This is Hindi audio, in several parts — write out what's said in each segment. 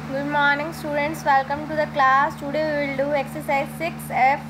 Good morning students, welcome to the class. Today we will do exercise 6F.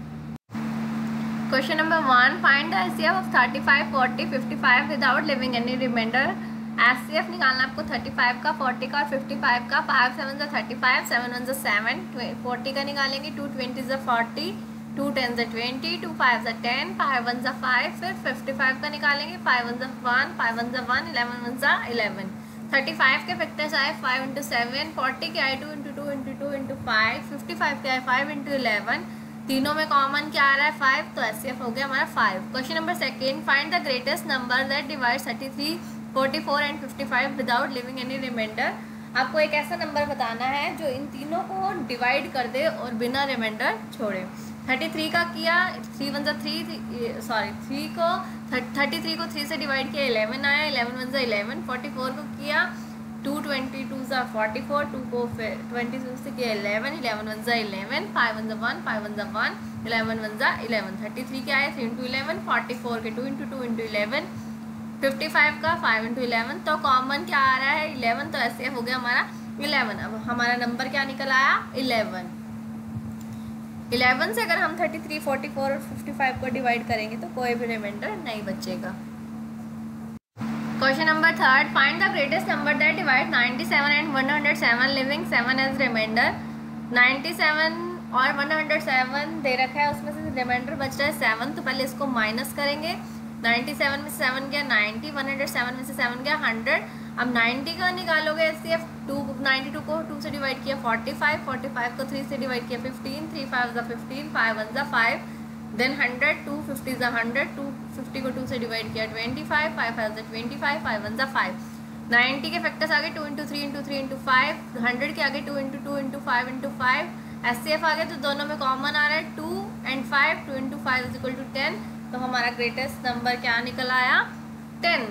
Question number 1. Find the SCF of 35, 40, 55 without leaving any remainder. SCF निकालना आपको 35 का, 40 का और 55 का. 5 7 35, 7 1 7, 40 का निकालेंगे, 2 20 40, 2 10 20, 2 5 10, 5 1 5. फिर 55 का निकालेंगे, 5 1 1, 5 1 1, 11 1 11. 35 के फैक्टर्स आए 5 इंटू 7, 40 के आए 2 इंटू 2 इंटू 2 इंटू 5, 55 के आए 5 इंटू 11. तीनों में कॉमन क्या आ रहा है 5, तो एचसीएफ हो गया हमारा 5. Question number second. Find the greatest number that divides 33, 44 and 55 without leaving any remainder. आपको एक ऐसा नंबर बताना है जो इन तीनों को डिवाइड कर दे और बिना रिमाइंडर छोड़े. 33 का किया, 3 1 3, सॉरी 3 को 33 को 3 से डिवाइड किया, 11 आया, 11 1 11. 44 को किया, 2 22 44, 2 को 22 से किया 11, 11 1 11, 5 1 1, 5 1 1, 11 1 11. 33 के आए 3 इंटू 11, 44 के 2 इंटू 2 इंटू 11, 55 का 5 इंटू 11. तो कॉमन क्या आ रहा है 11, तो ऐसे हो गया हमारा 11. अब हमारा नंबर क्या निकल आया 11. 11 से अगर हम 33, 44 और 55 को डिवाइड करेंगे तो कोई भी रिमाइंडर नहीं बचेगा. Question number third. Find the greatest number that divide 97 and 107 leaving 7 as remainder. 97 और 107 दे रखा है, उसमें से रिमाइंडर बच रहा है 7, तो पहले इसको माइनस करेंगे. 97 में से 7 गया 90, 107 में से 7 गया 100. अब 90 का निकालोगे एचसीएफ. 92 को 2 से डिवाइड किया 45, 45 को 3 से डिवाइड किया 15, 3 5 15, 5 1 5. देन 100, 2 50 100, 2 50 को 2 से डिवाइड किया 25, 5 5 25, 5 1 5. 90 के फैक्टर्स आगे 2 इंटू 3 इंटू 3 इंटू 5. 100 के आगे 2 इंटू 2 इंटू 5 इंटू 5. एचसीएफ आगे तो दोनों में कॉमन आ रहा है 2 and 5. 2 into 5 is equal to 10. तो हमारा ग्रेटेस्ट नंबर क्या निकल आया 10.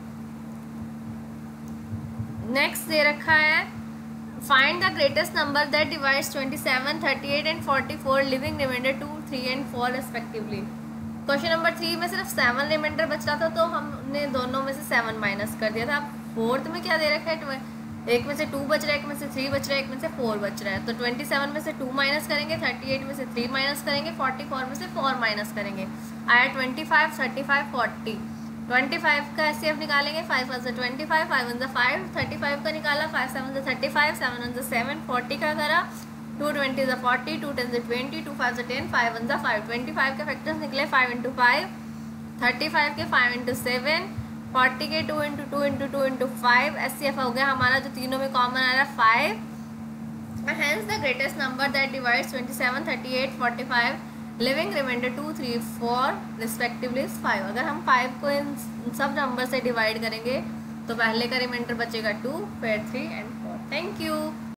नेक्स्ट दे रखा है find the greatest number that divides 27, 38 and 44 leaving remainder 2, 3 and 4 respectively. Question number 3 में सिर्फ 7 रिमाइंडर बच रहा था, तो हमने दोनों में से 7 माइनस कर दिया था. फोर्थ में क्या दे रखा है, एक में से 2 बच रहा है, एक में से 3 बच रहा है, एक में से 4 बच रहा है. तो 27 में से 2 माइनस करेंगे, 38 में से 3 माइनस करेंगे, 44 में से 4 माइनस करेंगे. आया 25, 35, 40. 25 का एचसीएफ निकालेंगे. 5 1 25, 5 1 5. 35 का निकाला, 5 7 35, 7 1 7. 40 का करा, 2 20 40, 2 10 20, 2 5 10, 5 1 5. 25 के फैक्टर्स निकले 5 इंटू 5, 35 के 5 इंटू 7, 40 के 2 इंटू 2 इंटू 2 इंटू 5. एचसीएफ हो गया हमारा जो तीनों में कॉमन आ रहा है 5. Hence the greatest number that divides 27, 38, 45 leaving remainder 2, 3, 4 respectively is 5. अगर हम 5 को इन सब नंबर से डिवाइड करेंगे तो पहले का रिमाइंडर बचेगा 2, फिर 3 एंड 4. Thank you.